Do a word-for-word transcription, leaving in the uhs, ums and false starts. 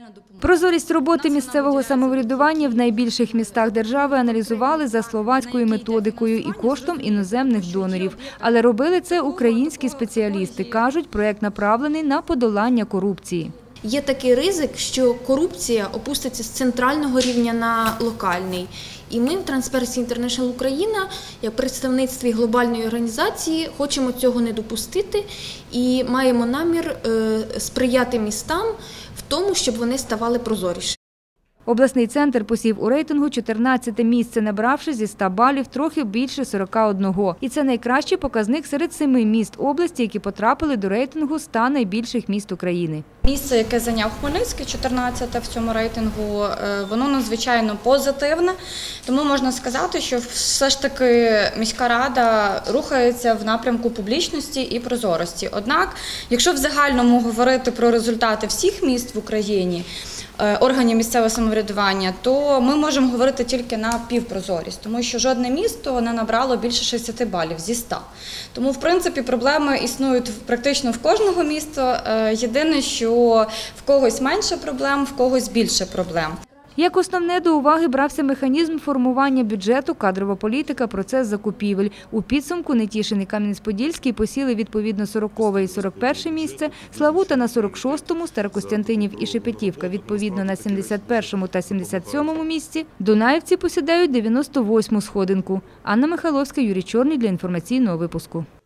Прозорість роботи місцевого самоврядування в найбільших містах держави аналізували за словацькою методикою і коштом іноземних донорів. Але робили це українські спеціалісти. Кажуть, проєкт направлений на подолання корупції. Є такий ризик, що корупція опуститься з центрального рівня на локальний. І ми в Transparency International Україна, як представництві глобальної організації, хочемо цього не допустити і маємо намір сприяти містам в тому, щоб вони ставали прозорішими. Обласний центр посів у рейтингу чотирнадцяте місце, набравши зі ста балів трохи більше сорока одного. І це найкращий показник серед семи міст області, які потрапили до рейтингу ста найбільших міст України. Місце, яке зайняв Хмельницький, чотирнадцяте в цьому рейтингу, воно надзвичайно позитивне. Тому можна сказати, що все ж таки міська рада рухається в напрямку публічності і прозорості. Однак, якщо в загальному говорити про результати всіх міст в Україні, органів місцевого самоврядування, то ми можемо говорити тільки на півпрозорість, тому що жодне місто не набрало більше шістдесяти балів зі ста. Тому, в принципі, проблеми існують практично в кожного міста. Єдине, що в когось менше проблем, в когось більше проблем. Як основне до уваги брався механізм формування бюджету, кадрова політика, процес закупівель. У підсумку Нетішин і Кам'янець-Подільський посіли відповідно сорокове і сорок перше місце, Славута на сорок шостому, Старокостянтинів і Шепетівка відповідно на сімдесят першому та сімдесят сьомому місці. Дунаївці посідають дев'яносто восьму сходинку. Анна Михайловська, Юрій Чорний для інформаційного випуску.